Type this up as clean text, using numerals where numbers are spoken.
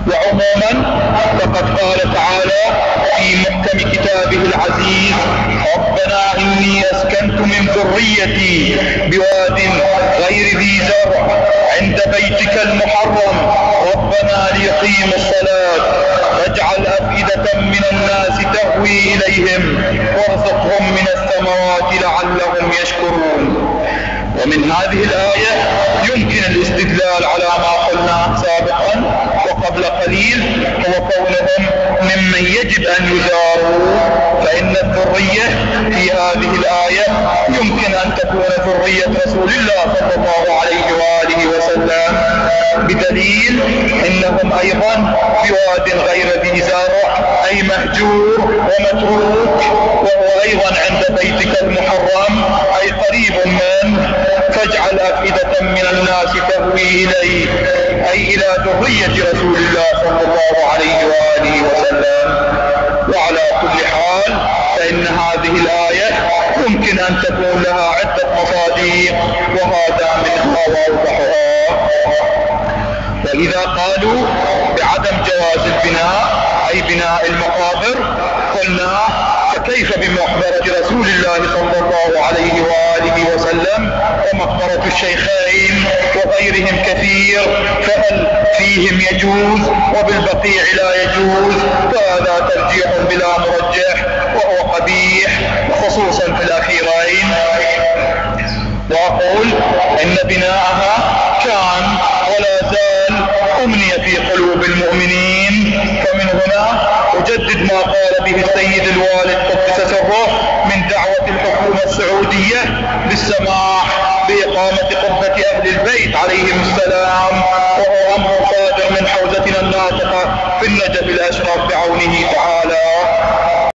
وعموما فقد قال تعالى في محكم كتابه العزيز: ربنا إني أسكنت من ذريتي بواد غير ذي زرع عند بيتك المحرم ربنا ليقيموا الصلاة فاجعل أفئدة من الناس تهوي إليهم وارزقهم من الثمرات لعلهم يشكرون. ومن هذه الآية يمكن الاستدلال على ما قلنا سابقا وقبل قليل، هو كونهم ممن يجب أن يزاروا، فإن الذرية في هذه الآية يمكن أن تكون ذرية رسول الله صلى الله عليه وآله وسلم، بدليل إنهم أيضا بواد غير ذي زرع أي مهجور ومتروك، وهو أيضا عند بيتك المحرم أي قريب منه، فاجعل أفئدة من الناس تهوي إليه أي إلى ذرية رسول الله صلى الله عليه وآله وسلم. وعلى كل حال فإن هذه الآية يمكن أن تكون لها عدة مصادر، وهذا منها وأوضحها. وإذا قالوا بعدم جواز البناء أي بناء المقابر قلنا فكيف بمقبرة رسول الله صلى الله عليه وآله وسلم ومقبرة الشيخين وغيرهم كثير، فهل فيهم يجوز وبالبقيع لا يجوز؟ فهذا ترجيح بلا مرجح وهو قبيح، خصوصا في الأخيرين. وأقول إن بناءها كان ولا زال أمنية في قلوب المؤمنين. فمن هنا أجدد ما قال به السيد الوالد قدس سره من دعوة الحكومة السعودية للسماح بإقامة قبة أهل البيت عليهم السلام، وهو أمر صادر من حوزتنا الناطقة في النجف الأشرف بعونه تعالى.